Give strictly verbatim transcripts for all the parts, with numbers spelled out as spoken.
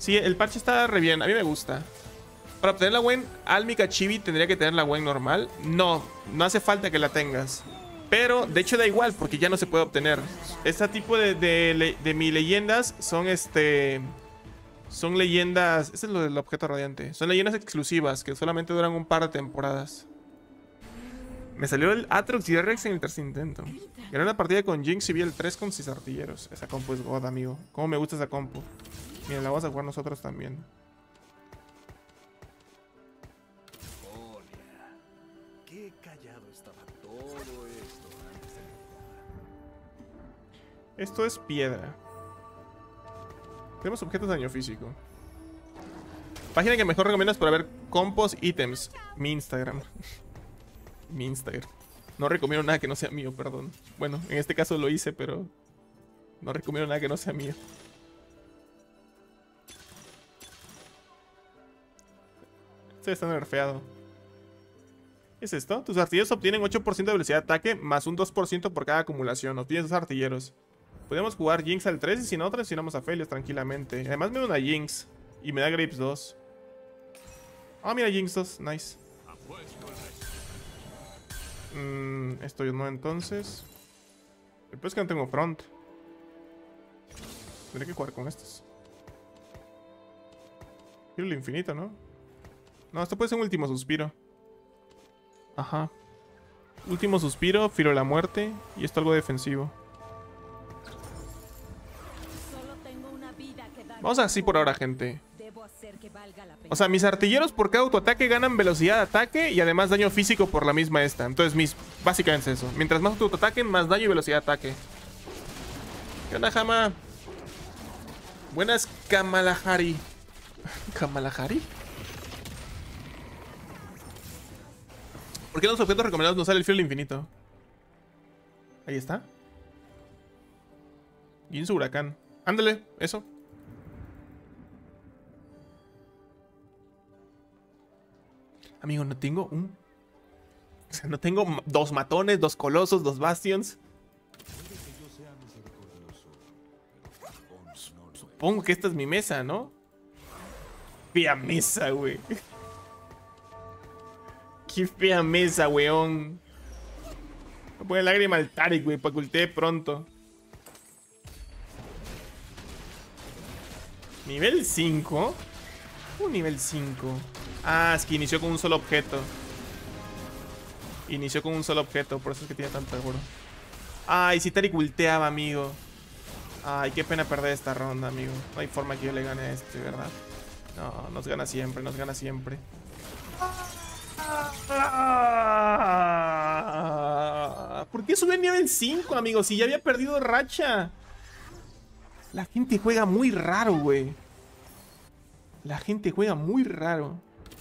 Sí, el parche está re bien. A mí me gusta. Para obtener la Gwen Álmica Chibi tendría que tener la Gwen normal. No, no hace falta que la tengas. Pero de hecho da igual porque ya no se puede obtener. Este tipo de, de, de mi leyendas son este... Son leyendas... Este es lo del objeto radiante. Son leyendas exclusivas que solamente duran un par de temporadas. Me salió el Atrox y R X en el tercer intento. Gané una partida con Jinx y vi el tres con seis artilleros. Esa compu es god, amigo. Cómo me gusta esa compu. Mira, la vamos a jugar nosotros también. Qué callado estaba todo esto antes de mi... Esto es piedra. Tenemos objetos de daño físico. Página que mejor recomiendas para ver compos, ítems. Mi Instagram. Mi Instagram. No recomiendo nada que no sea mío, perdón. Bueno, en este caso lo hice, pero no recomiendo nada que no sea mío. Este está nerfeado. ¿Qué es esto? Tus artilleros obtienen ocho por ciento de velocidad de ataque más un dos por ciento por cada acumulación. Obtienes dos artilleros. Podemos jugar Jinx al tres y si no, transicionamos a Felios tranquilamente. Además me da una Jinx y me da Grapes dos. Ah, oh, mira, Jinx dos. Nice. Mm, esto yo no, entonces. Después que no tengo front. Tendré que jugar con estos. Quiero el infinito, ¿no? No, esto puede ser un último suspiro. Ajá. Último suspiro, Filo de la muerte. Y esto algo defensivo. Vamos así por ahora, gente. O sea, mis artilleros por cada autoataque ganan velocidad de ataque y además daño físico por la misma esta. Entonces, mis básicamente es eso. Mientras más autoataquen, más daño y velocidad de ataque. ¿Qué onda, Jama? Buenas, Kamalahari. ¿Kamalahari? ¿Por qué en los objetos recomendados no sale el filo del infinito? Ahí está. Y en su huracán. Ándale, eso. Amigo, no tengo un... O sea, no tengo dos matones, dos colosos, dos bastions. Supongo que esta es mi mesa, ¿no? Fea mesa, güey. Qué fea mesa, weón. Voy a poner lágrima al Tarik, güey, para que ultee pronto. ¿Nivel cinco? Un nivel cinco. Ah, es que inició con un solo objeto. Inició con un solo objeto, por eso es que tiene tanto oro. Ay, si Tarik ulteaba, amigo. Ay, qué pena perder esta ronda, amigo. No hay forma que yo le gane a este, ¿verdad? No, nos gana siempre, nos gana siempre. ¿Por qué subió a nivel cinco, amigo? Si ya había perdido racha. La gente juega muy raro, güey. La gente juega muy raro.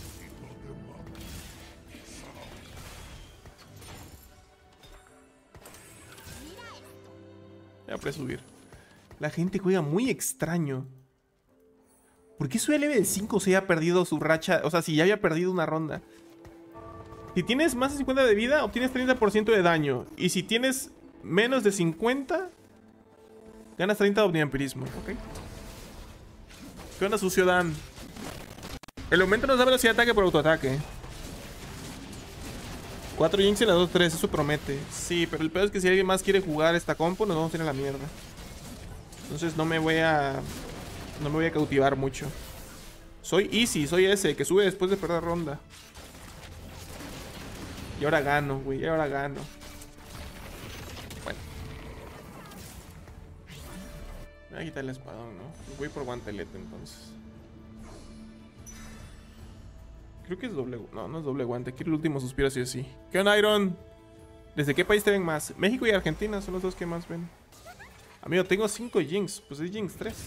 Ya puede subir. La gente juega muy extraño. ¿Por qué sube a level cinco si ya ha perdido su racha? O sea, si ya había perdido una ronda. Si tienes más de cincuenta de vida, obtienes treinta por ciento de daño. Y si tienes menos de cincuenta, ganas treinta de omniampirismo. Ok. ¿Qué onda, sucio Dan? El aumento nos da velocidad de ataque por autoataque. cuatro Jinx y las dos tres, eso promete. Sí, pero el peor es que si alguien más quiere jugar esta compo, nos vamos a ir a la mierda. Entonces no me voy a... No me voy a cautivar mucho. Soy easy, soy ese que sube después de perder ronda. Y ahora gano, güey, y ahora gano. Bueno. Me voy a quitar el espadón, ¿no? Voy por guantelete entonces. Creo que es doble... No, no es doble guante. Quiero el último suspiro así así. ¿Qué onda, Iron? ¿Desde qué país te ven más? México y Argentina son los dos que más ven. Amigo, tengo cinco Jinx. Pues es Jinx tres.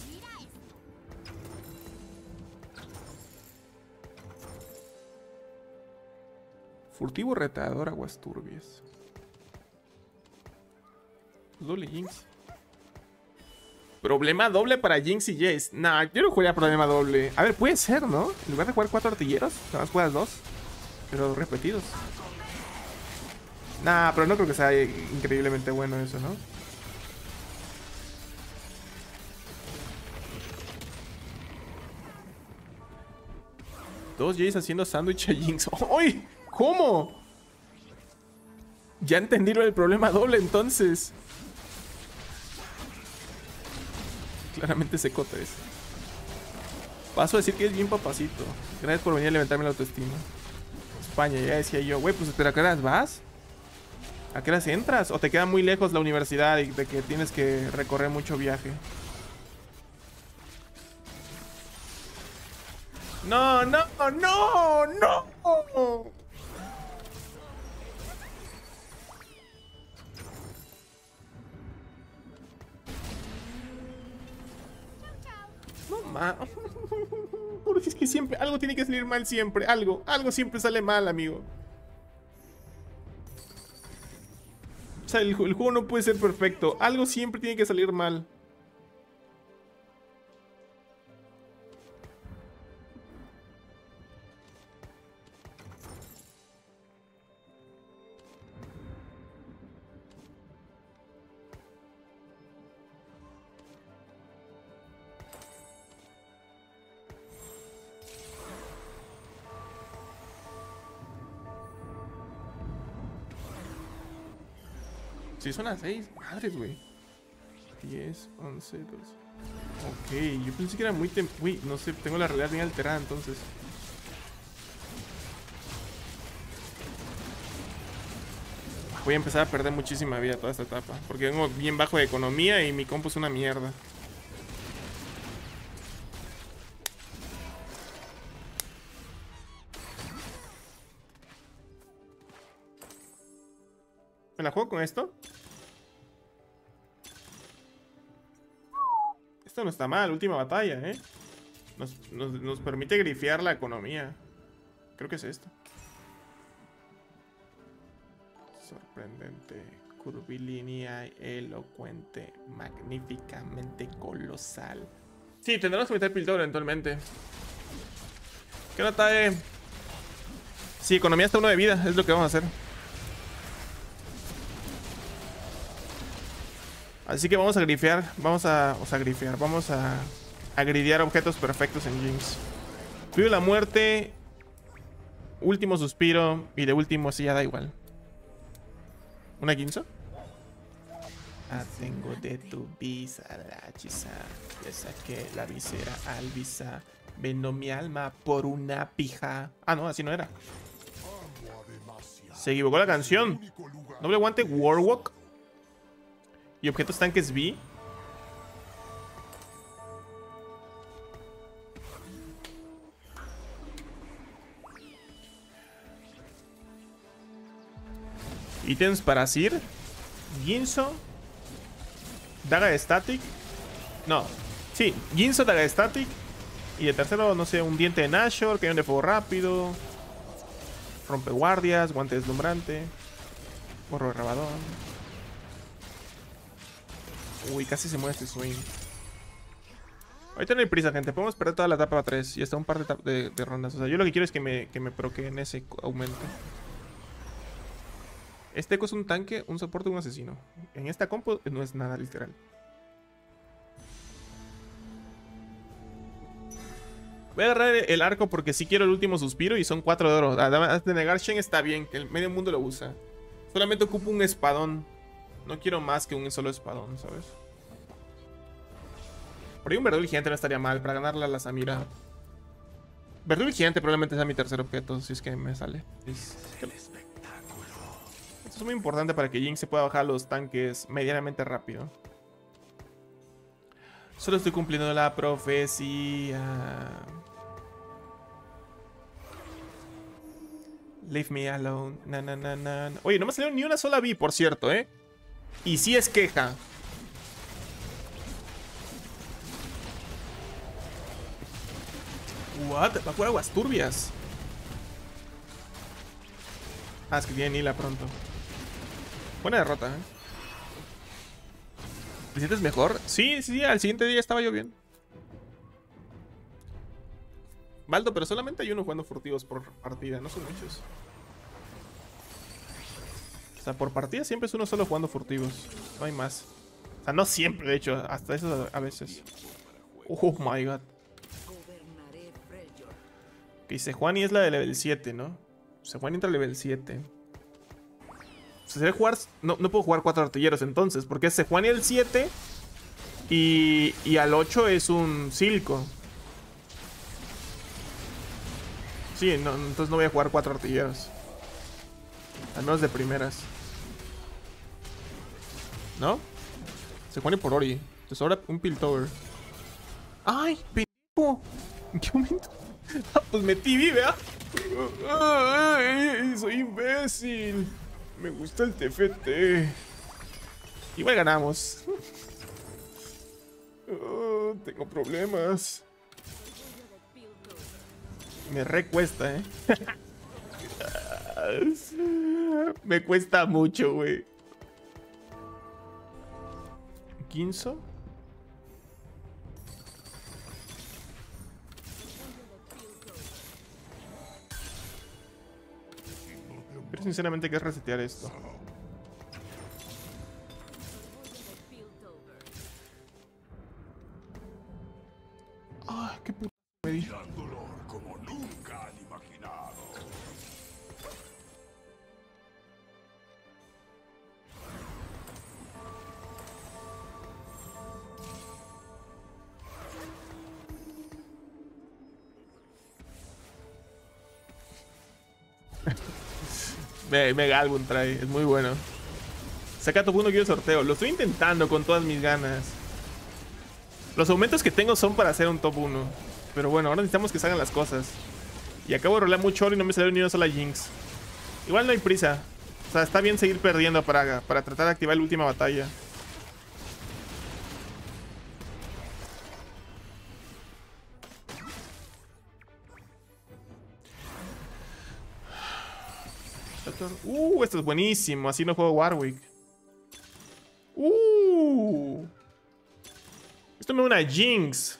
Furtivo, retador, aguas turbias. Doble Jinx. Problema doble para Jinx y Jace. Nah, yo no jugaría problema doble. A ver, puede ser, ¿no? En lugar de jugar cuatro artilleros, nada más juegas dos. Pero repetidos. Nah, pero no creo que sea increíblemente bueno eso, ¿no? Dos Jays haciendo sándwich a Jinx. ¡Uy! ¿Cómo? Ya entendí el problema doble entonces. Claramente seco tres. Paso a decir que es bien papacito. Gracias por venir a levantarme la autoestima. España, ya decía yo. Güey, pues ¿pero a qué horas vas? ¿A qué horas entras? ¿O te queda muy lejos la universidad y de que tienes que recorrer mucho viaje? No, no, no, no. No, ma. Porque es que siempre, algo tiene que salir mal siempre. Algo, algo siempre sale mal, amigo. O sea, el, el juego no puede ser perfecto. Algo siempre tiene que salir mal. Sí, son las seis. Madres, güey. diez, once, doce. Ok, yo pensé que era muy tem... Uy, no sé, tengo la realidad bien alterada entonces. Voy a empezar a perder muchísima vida toda esta etapa. Porque vengo bien bajo de economía y mi compu es una mierda. ¿Me la juego con esto? Esto no está mal, última batalla, ¿eh? Nos, nos, nos permite grifear la economía. Creo que es esto. Sorprendente, curvilínea, elocuente, magníficamente colosal. Sí, tendremos que meter Piltover eventualmente. ¿Qué nota, eh? Sí, economía hasta uno de vida, es lo que vamos a hacer. Así que vamos a grifear, vamos a, o sea, grifear, vamos a, a gridear objetos perfectos en Jinx. Pido la muerte, último suspiro y de último sí ya da igual. ¿Una Ginzo? Ah, tengo de tu visa la hechiza, le saqué la visera al visa, vendo mi alma por una pija. Ah, no, así no era. Se equivocó la canción. Doble guante Warwalk. Y objetos tanques B. Ítems para Sir. Ginzo. Daga de Static. No. Sí, Ginzo, Daga de Static. Y de tercero, no sé, un diente de Nashor, cañón de fuego rápido. Rompeguardias, guante deslumbrante. Gorro de rabadón. Uy, casi se muere este swing. Ahorita no hay prisa, gente. Podemos perder toda la etapa tres y hasta un par de, de, de rondas. O sea, yo lo que quiero es que me, que me proqueen ese aumento. Este eco es un tanque, un soporte y un asesino. En esta compo no es nada literal. Voy a agarrar el arco porque sí quiero el último suspiro y son cuatro de oro. Además de negar, Shen está bien, que el medio mundo lo usa. Solamente ocupo un espadón. No quiero más que un solo espadón, ¿sabes? Por ahí un verdul gigante no estaría mal para ganarle a la Samira. Verdul gigante probablemente sea mi tercer objeto, si es que me sale. Es... Esto es muy importante para que Jinx se pueda bajar los tanques medianamente rápido. Solo estoy cumpliendo la profecía. Leave me alone. Na, na, na, na. Oye, no me salió ni una sola B, por cierto, ¿eh? Y sí es queja. What? Va a jugar aguas turbias. Ah, es que tiene Nila pronto. Buena derrota, ¿eh? ¿Te sientes mejor? Sí, sí, al siguiente día estaba yo bien. Baldo, pero solamente hay uno jugando furtivos por partida, no son muchos. O sea, por partida siempre es uno solo jugando furtivos. No hay más. O sea, no siempre, de hecho, hasta eso a veces. Oh my god. Ok, Y Sejuani es la de level siete, ¿no? Sejuani entra a level siete. O sea, sería jugar... No, no puedo jugar cuatro artilleros entonces, porque es Sejuani el siete y, y al ocho es un Silco. Sí, no, entonces no voy a jugar cuatro artilleros. Al menos de primeras. ¿No? Sejuani por Ori. Te sobra un Piltover. ¡Ay, pendejo! ¿En qué momento? Ah, pues metí vive, ¿ah? ¡Ay, soy imbécil! Me gusta el T F T. Igual ganamos. Oh, tengo problemas. Me recuesta, ¿eh? Me cuesta mucho, güey. ¿Quinzo? Pero sinceramente, ¿qué es resetear esto? Ay, qué puta me di. dolor como nunca han imaginado. Me, Mega Album trae, es muy bueno. Saca top uno quiero sorteo. Lo estoy intentando con todas mis ganas. Los aumentos que tengo son para hacer un top uno. Pero bueno, ahora necesitamos que salgan las cosas. Y acabo de rolar mucho oro y no me salió ni una sola Jinx. Igual no hay prisa. O sea, está bien seguir perdiendo para, para tratar de activar la última batalla. Uh, esto es buenísimo. Así no juego Warwick. Uh. Esto me da una Jinx.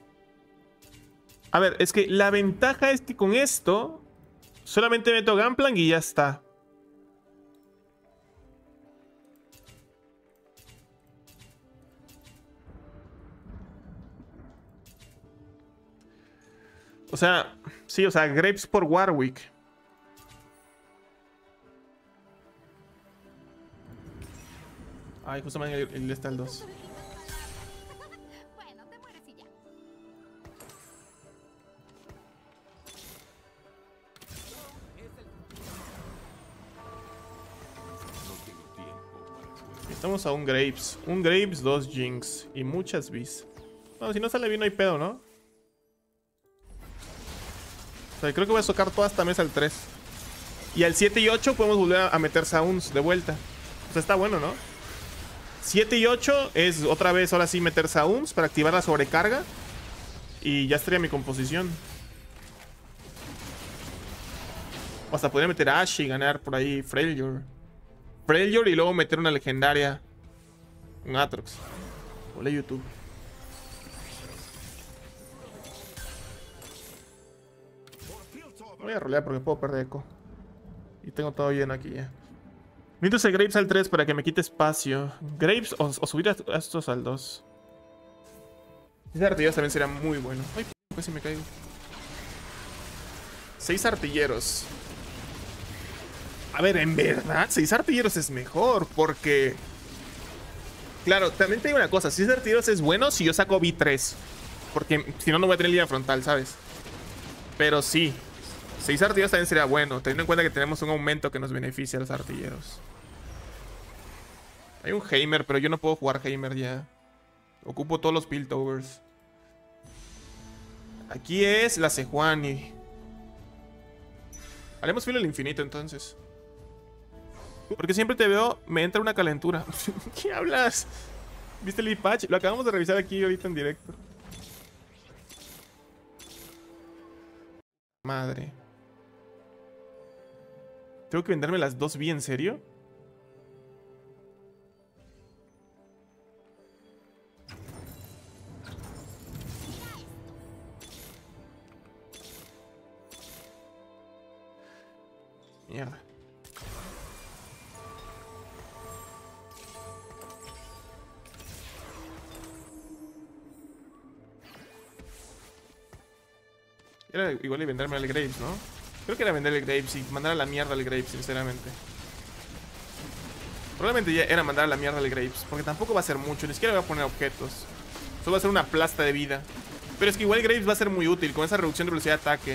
A ver, es que la ventaja es que con esto solamente meto Gunplank y ya está. O sea, sí, o sea, Grapes por Warwick. Ay, justamente el, el está el dos. Bueno, te mueres y ya. Estamos a un Grapes. Un Grapes, dos Jinx. Y muchas Bees. Bueno, si no sale bien no hay pedo, ¿no? O sea, creo que voy a socar toda esta mesa al tres. Y al siete y ocho podemos volver a meter Sounds de vuelta. O sea, está bueno, ¿no? siete y ocho es otra vez, ahora sí, meter Sounds para activar la sobrecarga. Y ya estaría mi composición. O hasta podría meter Ash y ganar por ahí Freljord. Freljord y luego meter una legendaria. Un Atrox. Hola, YouTube. Voy a rolear porque puedo perder eco. Y tengo todo lleno aquí ya. Necesito ese Grapes al tres para que me quite espacio. Grapes o, o subir a, a estos al dos. Ese artilleros también sería muy bueno. Ay, casi me caigo. Seis artilleros. A ver, en verdad, seis artilleros es mejor porque... Claro, también te digo una cosa. Seis artilleros es bueno si yo saco B tres. Porque si no, no voy a tener línea frontal, ¿sabes? Pero sí. Seis artilleros también sería bueno, teniendo en cuenta que tenemos un aumento que nos beneficia a los artilleros. Hay un Heimer, pero yo no puedo jugar Heimer ya. Ocupo todos los Piltovers. Aquí es la Sejuani. Haremos filo al infinito entonces. Porque siempre te veo, me entra una calentura. ¿Qué hablas? ¿Viste el patch? Lo acabamos de revisar aquí ahorita en directo. Madre. ¿Tengo que venderme las dos B, en serio? Mierda. Era igual y venderme al Graves, ¿no? Creo que era vender el Graves y mandar a la mierda al Graves, sinceramente. Probablemente ya era mandar a la mierda al Graves, porque tampoco va a ser mucho, ni siquiera voy a poner objetos. Solo va a ser una plasta de vida. Pero es que igual Graves va a ser muy útil con esa reducción de velocidad de ataque.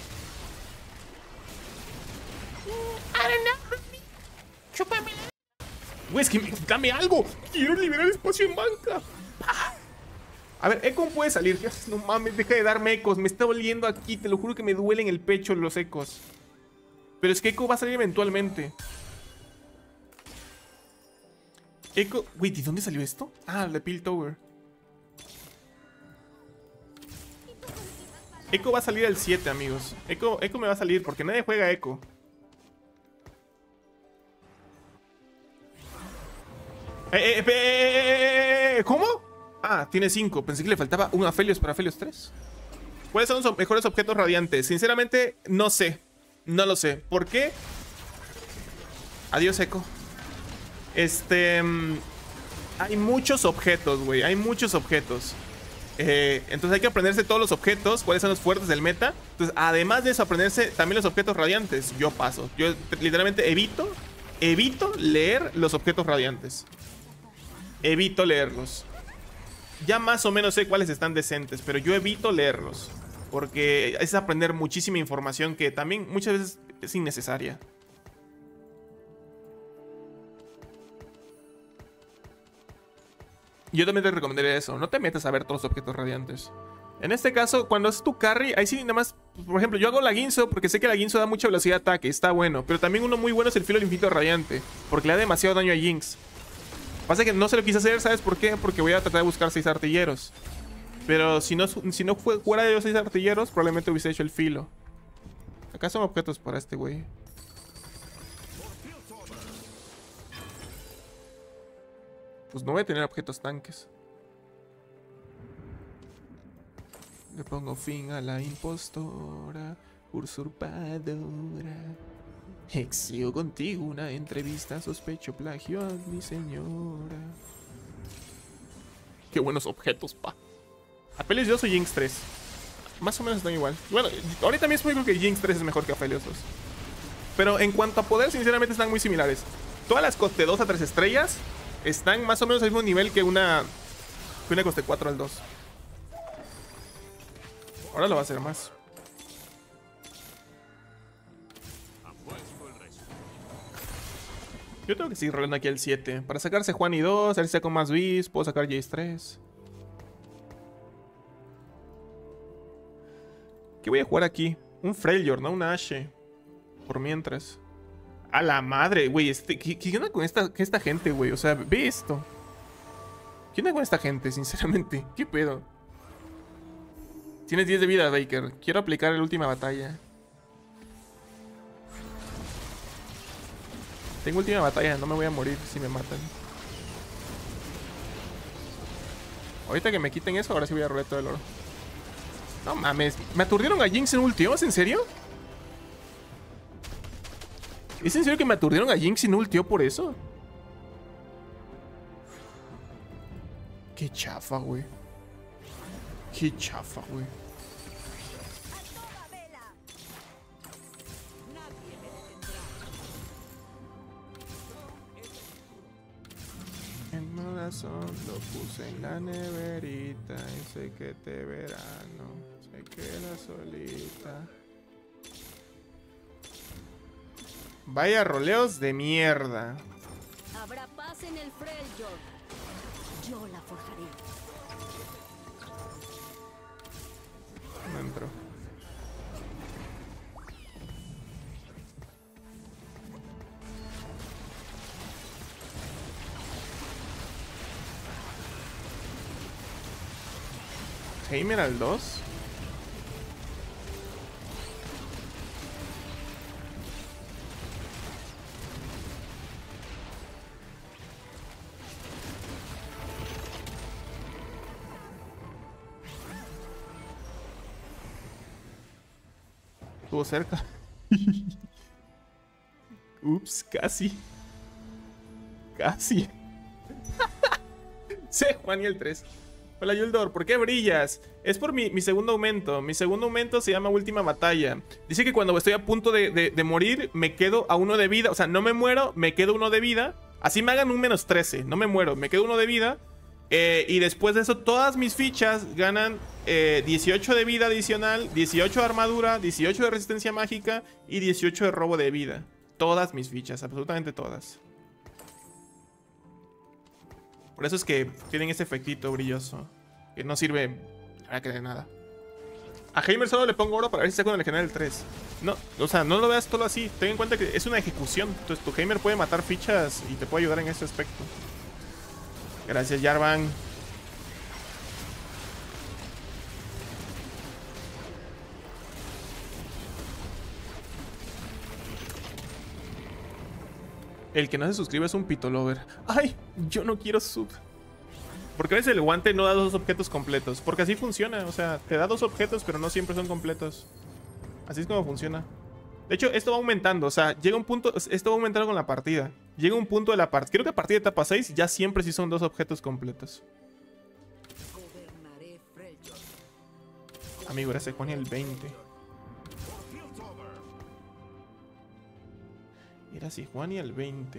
Güey, es que me, dame algo. Quiero liberar espacio en banca. Ah. A ver, Econ puede salir. No mames, deja de darme ecos. Me está doliendo aquí. Te lo juro que me duele en el pecho los ecos. Pero es que Echo va a salir eventualmente. Echo... Güey, ¿de dónde salió esto? Ah, de Piltover. Echo va a salir al siete, amigos. Echo, Echo me va a salir porque nadie juega Echo. Eh, eh, eh, eh, ¿Cómo? Ah, tiene cinco. Pensé que le faltaba un Aphelios para Aphelios tres. ¿Cuáles son los mejores objetos radiantes? Sinceramente, no sé. No lo sé. ¿Por qué? Adiós, Echo. Este... Hay muchos objetos, güey. Hay muchos objetos. Eh, entonces hay que aprenderse todos los objetos. ¿Cuáles son los fuertes del meta? Entonces, además de eso, aprenderse también los objetos radiantes. Yo paso. Yo literalmente evito... Evito leer los objetos radiantes. Evito leerlos. Ya más o menos sé cuáles están decentes, pero yo evito leerlos. Porque es aprender muchísima información que también muchas veces es innecesaria. Yo también te recomendaría eso. No te metas a ver todos los objetos radiantes. En este caso, cuando es tu carry, ahí sí nada más... Por ejemplo, yo hago la Guinzo porque sé que la Guinzo da mucha velocidad de ataque. Está bueno. Pero también uno muy bueno es el Filo del Infinito Radiante. Porque le da demasiado daño a Jinx. Pasa que no se lo quise hacer, ¿sabes por qué? Porque voy a tratar de buscar seis artilleros. Pero si no, si no fue fuera de los seis artilleros, probablemente hubiese hecho el filo. Acá son objetos para este güey. Pues no voy a tener objetos tanques. Le pongo fin a la impostora, usurpadora. Exijo contigo una entrevista, sospecho plagio a mi señora. Qué buenos objetos, pa. Aphelios dos o Jinx tres. Más o menos están igual. Bueno, ahorita mismo digo que Jinx tres es mejor que Aphelios dos. Pero en cuanto a poder, sinceramente están muy similares. Todas las coste dos a tres estrellas están más o menos al mismo nivel que una, que una coste cuatro al dos. Ahora lo va a hacer más. Yo tengo que seguir rolando aquí el siete. Para sacarse Juan y dos, a ver si saco más bis. Puedo sacar Jace tres. ¿Qué voy a jugar aquí? Un Freljord, ¿no? Una Ashe. Por mientras. A la madre, güey. Este, ¿qué, ¿Qué onda con esta, con esta gente, güey? O sea, ve esto. ¿Qué onda con esta gente, sinceramente? ¿Qué pedo? Tienes diez de vida, Baker. Quiero aplicar la última batalla. Tengo última batalla, no me voy a morir si me matan. Ahorita que me quiten eso, ahora sí voy a robar todo el oro. No mames, ¿me aturdieron a Jinx en ultio? ¿Es en serio? ¿Es en serio que me aturdieron a Jinx en ultio por eso? Qué chafa, güey. Qué chafa, güey. El corazón lo puse en la neverita y sé que te verano se queda solita. Vaya roleos de mierda. Habrá paz en el Freljord. Yo la forjaré. No entro. Heimer al dos. Estuvo cerca. Ups, casi. Casi. Sí, Juan y el tres. Hola Yuldor, ¿por qué brillas? Es por mi, mi segundo aumento. Mi segundo aumento se llama Última Batalla. Dice que cuando estoy a punto de, de, de morir, me quedo a uno de vida. O sea, no me muero, me quedo uno de vida. Así me hagan un menos trece. No me muero, me quedo uno de vida. Eh, y después de eso, todas mis fichas ganan eh, dieciocho de vida adicional, dieciocho de armadura, dieciocho de resistencia mágica y dieciocho de robo de vida. Todas mis fichas, absolutamente todas. Por eso es que tienen ese efectito brilloso. Que no sirve para que de nada. A Heimer solo le pongo oro para ver si saco en el general tres. No, o sea, no lo veas todo así. Ten en cuenta que es una ejecución. Entonces tu Heimer puede matar fichas y te puede ayudar en ese aspecto. Gracias, Jarvan. El que no se suscribe es un pitolover. ¡Ay! Yo no quiero sub. Porque a veces el guante no da dos objetos completos. Porque así funciona. O sea, te da dos objetos, pero no siempre son completos. Así es como funciona. De hecho, esto va aumentando. O sea, llega un punto... Esto va aumentando con la partida. Llega un punto de la partida... Creo que a partir de etapa seis ya siempre sí son dos objetos completos. Amigo, era Sejuani el veinte. Era Sejuani el veinte.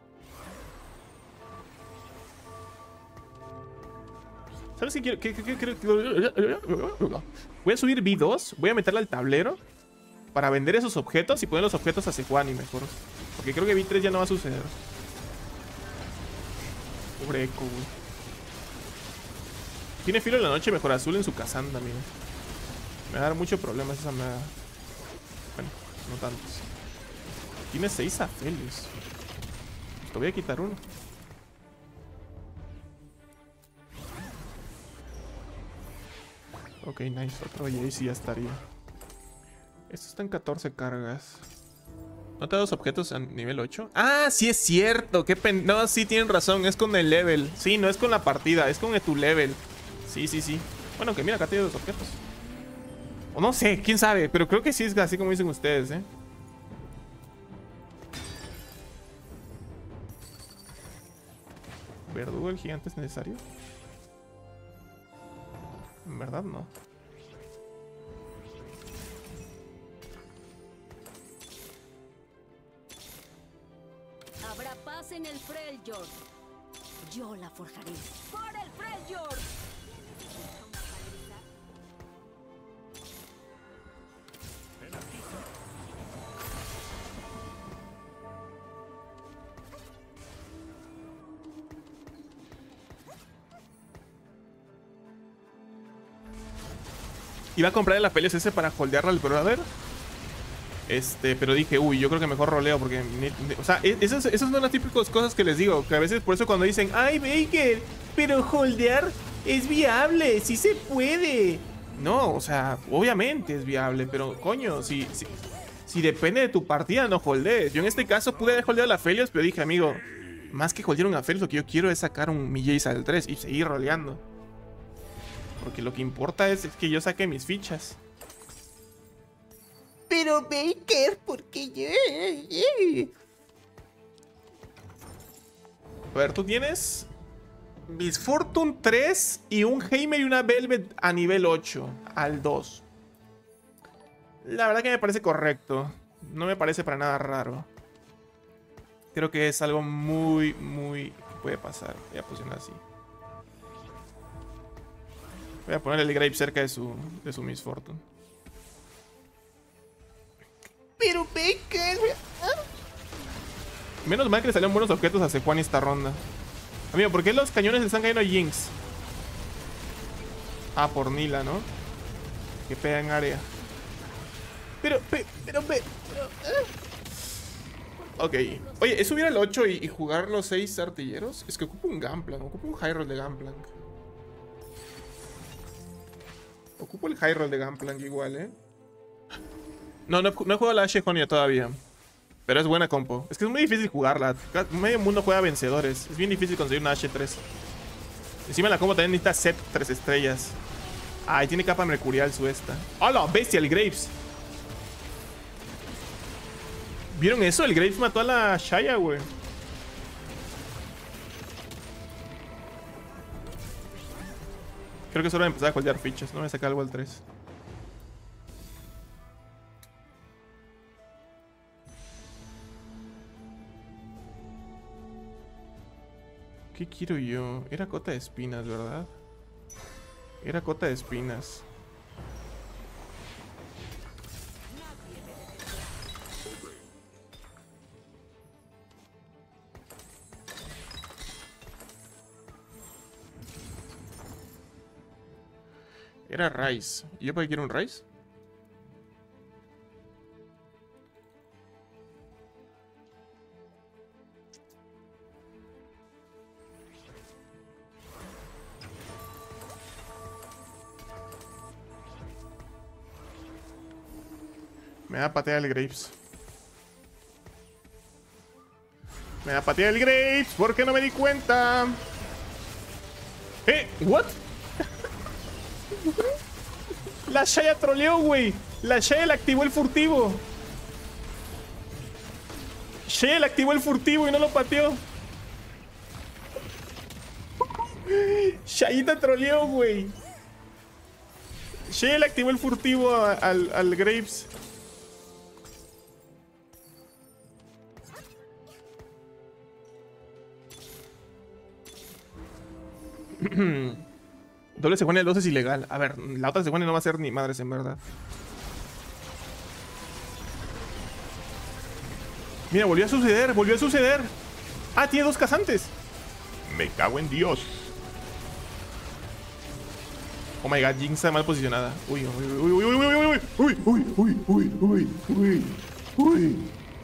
¿Sabes qué quiero? ¿Qué, qué, qué, qué, qué? Voy a subir V dos. Voy a meterle al tablero para vender esos objetos y poner los objetos a Sejuani mejor. Porque creo que V tres ya no va a suceder. Pobre Echo, güey. Tiene filo en la noche mejor azul en su Cassandra, amigo. Me va a dar muchos problemas esa maga. Bueno, no tantos. Tiene seis Aphelios. Te voy a quitar uno. Ok, nice. Otro Jace y ya estaría. Esto está en catorce cargas. ¿No te da dos objetos a nivel ocho? ¡Ah, sí es cierto! Qué pen... No, sí tienen razón. Es con el level. Sí, no es con la partida. Es con tu level. Sí, sí, sí. Bueno, que mira, acá tiene dos objetos. O no sé, quién sabe. Pero creo que sí es así como dicen ustedes, ¿eh? ¿Verdugo el gigante es necesario? En verdad no. Habrá paz en el Freljord. Yo la forjaré. ¡Por el Freljord! Iba a comprar el Aphelios ese para holdearlo al brother. Este, pero dije, uy, yo creo que mejor roleo porque... O sea, esas, esas son las típicas cosas que les digo. Que a veces por eso cuando dicen, ay, Baker, pero holdear es viable, sí se puede. No, o sea, obviamente es viable, pero coño, si, si, si depende de tu partida, no holdees. Yo en este caso pude haber holdeado a Aphelios, pero dije, amigo, más que holdear un Aphelios, lo que yo quiero es sacar un mi Jace al tres y seguir roleando. Porque lo que importa es, es que yo saque mis fichas. Pero Baker, ¿por qué yo? A ver, tú tienes Miss Fortune tres y un Heimer y una Velvet a nivel ocho, al dos. La verdad que me parece correcto. No me parece para nada raro. Creo que es algo muy, muy... que puede pasar. Voy a posicionar así. Voy a poner el Grave cerca de su, de su Miss Fortune. Pero Baker... Menos mal que le salieron buenos objetos a Sejuani esta ronda. Amigo, ¿por qué los cañones le están cayendo a Jinx? Ah, por Nila, ¿no? Que pega en área. Pero, pero, pero, pero... Ok. Oye, ¿es subir al ocho y, y jugar los seis artilleros? Es que ocupa un Gunplank, ocupa un High Roll de Gunplank. Ocupo el High Roll de Gunplank igual, ¿eh? No, no, no he jugado la Ashe Jonia todavía. Pero es buena compo. Es que es muy difícil jugarla. Medio mundo juega vencedores. Es bien difícil conseguir una Ashe tres. Encima la compo también necesita set tres estrellas. Ah, y tiene capa mercurial su esta. ¡Hola! Bestia, el Graves. ¿Vieron eso? El Graves mató a la Shaya, güey. Creo que es hora de empezar a colgar fichas, ¿no? Me saca algo al tres. ¿Qué quiero yo? Era cota de espinas, ¿verdad? Era cota de espinas. Era Rice. ¿Y yo para qué quiero un Rice? Me da patear el Graves. Me da patear el Graves porque no me di cuenta. ¿Eh? ¿What? La Shaya troleó, güey. La Shaya le activó el furtivo. Shaya le activó el furtivo y no lo pateó. Shayita troleó, güey. Shaya le activó el furtivo a, al, al Graves. Doble Sejuani al dos es ilegal. A ver, la otra Sejuani no va a ser ni madres en verdad. Mira, volvió a suceder, volvió a suceder. Ah, tiene dos cazantes. Me cago en Dios. Oh my god, Jinx está mal posicionada. Uy, uy, uy, uy, uy, uy, uy, uy, uy, uy, uy, uy, uy, uy.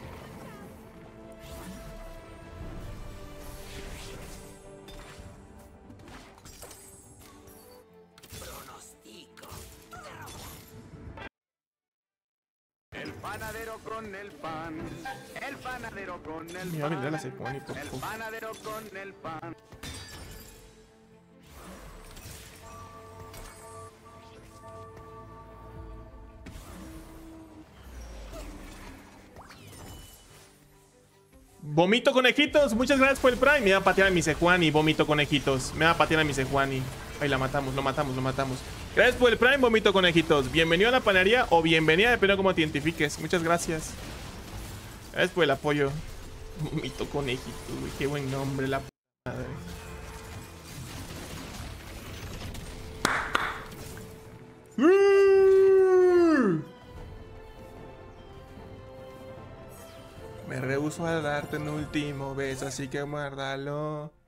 El panadero con el pan. El panadero con el Me va a vender la pan. Sejuani, por El favor. panadero con el pan. Vomito conejitos, muchas gracias por el Prime. Me va a patear a mi Sejuani, vomito conejitos. Me va a patear a mi Sejuani. Ahí la matamos, lo matamos, lo matamos. Gracias por el Prime, vomito conejitos. Bienvenido a la panadería o bienvenida, depende de cómo te identifiques. Muchas gracias. Gracias por el apoyo. Vomito conejitos, güey. Qué buen nombre, la p madre. Me rehúso a darte un último beso, así que muérdalo.